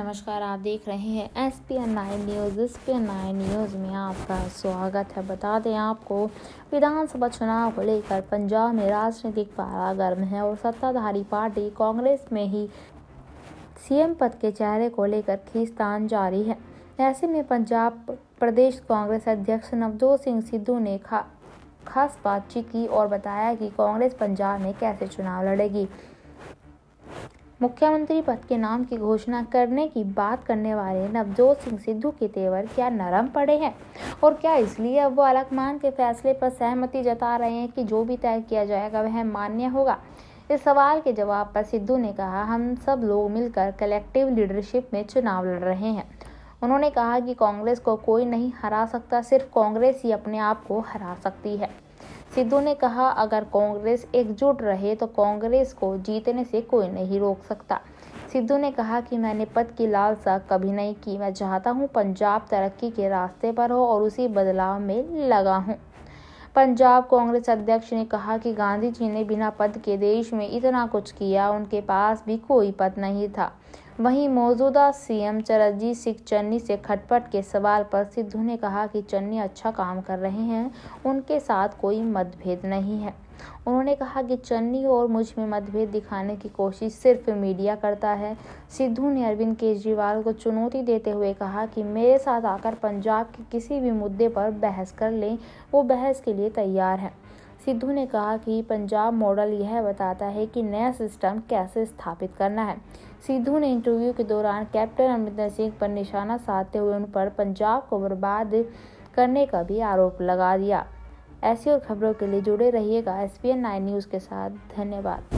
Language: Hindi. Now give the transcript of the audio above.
नमस्कार, आप देख रहे हैं SPN9 न्यूज़। SPN9 न्यूज़ में आपका स्वागत है। बता दें आपको, विधानसभा चुनाव को लेकर पंजाब में राजनीतिक पारा गर्म है और सत्ताधारी पार्टी कांग्रेस में ही सीएम पद के चेहरे को लेकर खींचतान जारी है। ऐसे में पंजाब प्रदेश कांग्रेस अध्यक्ष नवजोत सिंह सिद्धू ने खास बातचीत की और बताया कि कांग्रेस पंजाब में कैसे चुनाव लड़ेगी। मुख्यमंत्री पद के नाम की घोषणा करने की बात करने वाले नवजोत सिंह सिद्धू के तेवर क्या नरम पड़े हैं और क्या इसलिए अब वो अलकमान के फैसले पर सहमति जता रहे हैं कि जो भी तय किया जाएगा वह मान्य होगा। इस सवाल के जवाब पर सिद्धू ने कहा, हम सब लोग मिलकर कलेक्टिव लीडरशिप में चुनाव लड़ रहे हैं। उन्होंने कहा कि कांग्रेस को कोई नहीं हरा सकता, सिर्फ कांग्रेस ही अपने आप को हरा सकती है। सिद्धू ने कहा, अगर कांग्रेस एकजुट रहे तो कांग्रेस को जीतने से कोई नहीं रोक सकता। सिद्धू ने कहा कि मैंने पद की लालसा कभी नहीं की, मैं चाहता हूं पंजाब तरक्की के रास्ते पर हो और उसी बदलाव में लगा हूं। पंजाब कांग्रेस अध्यक्ष ने कहा कि गांधी जी ने बिना पद के देश में इतना कुछ किया, उनके पास भी कोई पद नहीं था। वहीं मौजूदा सीएम चरणजीत सिंह चन्नी से खटपट के सवाल पर सिद्धू ने कहा कि चन्नी अच्छा काम कर रहे हैं, उनके साथ कोई मतभेद नहीं है। उन्होंने कहा कि चन्नी और मुझ में मतभेद दिखाने की कोशिश सिर्फ मीडिया करता है। सिद्धू ने अरविंद केजरीवाल को चुनौती देते हुए कहा कि मेरे साथ आकर पंजाब के किसी भी मुद्दे पर बहस कर लें, वो बहस के लिए तैयार हैं। सिद्धू ने कहा कि पंजाब मॉडल यह बताता है कि नया सिस्टम कैसे स्थापित करना है। सिद्धू ने इंटरव्यू के दौरान कैप्टन अमरिंदर सिंह पर निशाना साधते हुए उन पर पंजाब को बर्बाद करने का भी आरोप लगा दिया। ऐसी और खबरों के लिए जुड़े रहिएगा SPN9 न्यूज़ के साथ। धन्यवाद।